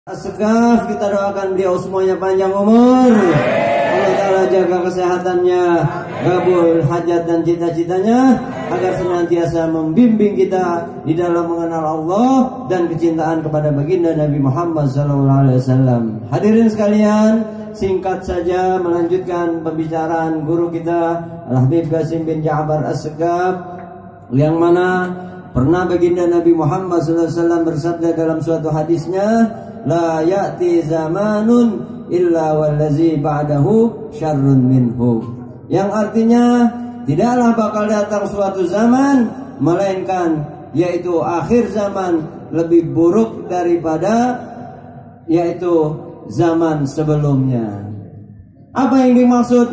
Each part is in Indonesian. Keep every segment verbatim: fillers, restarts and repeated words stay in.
Segaf, kita doakan beliau semuanya panjang umur. Allah Ta'ala jaga kesehatannya, kabul hajat dan cita-citanya, agar senantiasa membimbing kita di dalam mengenal Allah dan kecintaan kepada baginda Nabi Muhammad sallallahu alaihi wasallam. Hadirin sekalian, singkat saja melanjutkan pembicaraan guru kita Al-Habib Qasim bin Ja'far As-Segaf, yang mana pernah baginda Nabi Muhammad sallallahu alaihi wasallam bersabda dalam suatu hadisnya, la ya'ti zamanun illa wallazi ba'dahu syarrun minhu. Yang artinya tidaklah bakal datang suatu zaman melainkan yaitu akhir zaman lebih buruk daripada yaitu zaman sebelumnya. Apa yang dimaksud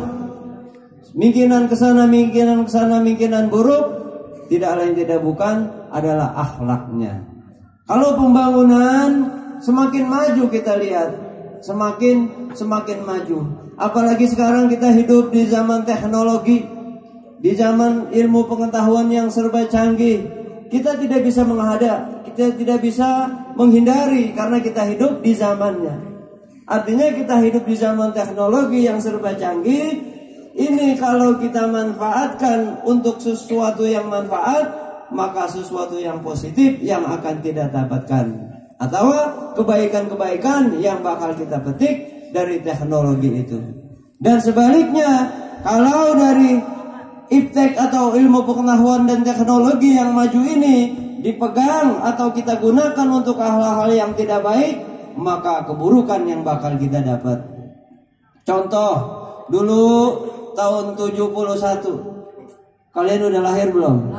mungkinan kesana mungkinan kesana mungkinan buruk? Tidak lain tidak bukan adalah akhlaknya. Kalau pembangunan semakin maju, kita lihat semakin semakin maju. Apalagi sekarang kita hidup di zaman teknologi, di zaman ilmu pengetahuan yang serba canggih. Kita tidak bisa menghadap, kita tidak bisa menghindari karena kita hidup di zamannya. Artinya kita hidup di zaman teknologi yang serba canggih. Ini kalau kita manfaatkan untuk sesuatu yang manfaat, maka sesuatu yang positif yang akan kita dapatkan, atau kebaikan-kebaikan yang bakal kita petik dari teknologi itu. Dan sebaliknya, kalau dari iptek atau ilmu pengetahuan dan teknologi yang maju ini dipegang atau kita gunakan untuk hal-hal yang tidak baik, maka keburukan yang bakal kita dapat. Contoh, dulu tahun tujuh puluh satu, kalian udah lahir belum?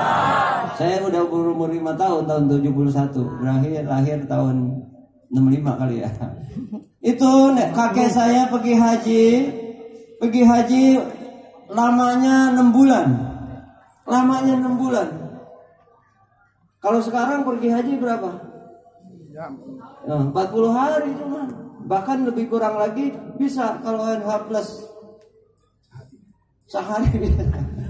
Saya udah berumur lima tahun, tahun tujuh puluh satu. Lahir, lahir tahun enam puluh lima kali ya. Itu kakek saya pergi haji. Pergi haji lamanya enam bulan. Lamanya enam bulan. Kalau sekarang pergi haji berapa? Nah, empat puluh hari cuma. Bahkan lebih kurang lagi bisa kalau N H plus. Sehari bisa.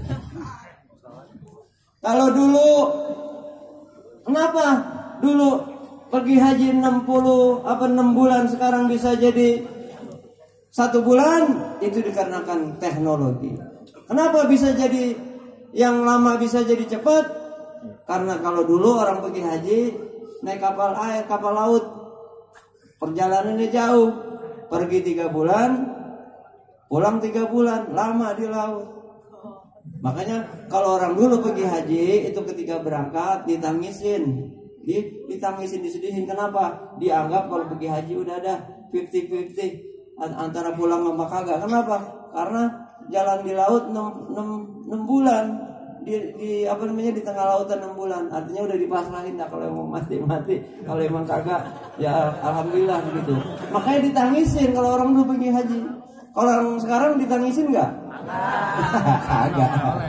Kalau dulu, kenapa dulu pergi haji enam puluh apa enam bulan sekarang bisa jadi satu bulan? Itu dikarenakan teknologi. Kenapa bisa jadi yang lama bisa jadi cepat? Karena kalau dulu orang pergi haji naik kapal air, kapal laut, perjalanannya jauh, pergi tiga bulan, pulang tiga bulan, lama di laut. Makanya kalau orang dulu pergi haji itu ketika berangkat ditangisin, ditangisin, disedihin. Kenapa? Dianggap kalau pergi haji udah ada fifty fifty antara pulang sama kagak. Kenapa? Karena jalan di laut enam bulan, di, di apa namanya di tengah lautan enam bulan. Artinya udah dipasrahin dah, kalau mau mati mati, kalau emang kagak ya alhamdulillah begitu. Makanya ditangisin kalau orang dulu pergi haji. Kalau orang sekarang ditangisin nggak? Agak.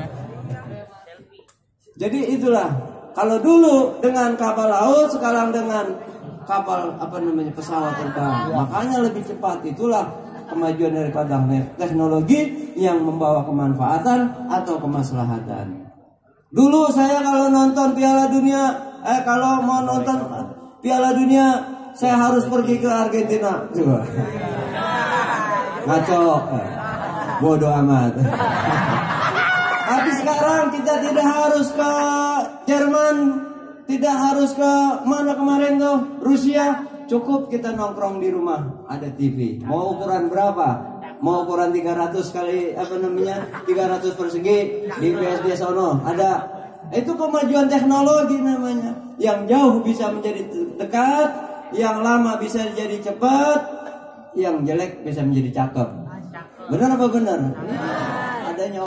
Jadi itulah. Kalau dulu dengan kapal laut, sekarang dengan kapal apa namanya pesawat terbang. Makanya lebih cepat. Itulah kemajuan daripada teknologi yang membawa kemanfaatan atau kemaslahatan. Dulu saya kalau nonton Piala Dunia, eh kalau mau nonton Piala Dunia, saya harus pergi ke Argentina. Coba. Ngaco, bodoh amat. Tapi sekarang kita tidak harus ke Jerman, tidak harus ke mana kemarin tuh, Rusia. Cukup kita nongkrong di rumah, ada T V. Mau ukuran berapa? Mau ukuran tiga ratus kali apa namanya tiga ratus persegi di P S D sono ada. Itu kemajuan teknologi namanya. Yang jauh bisa menjadi dekat, yang lama bisa jadi cepat, yang jelek bisa menjadi cakep. Benar apa benar?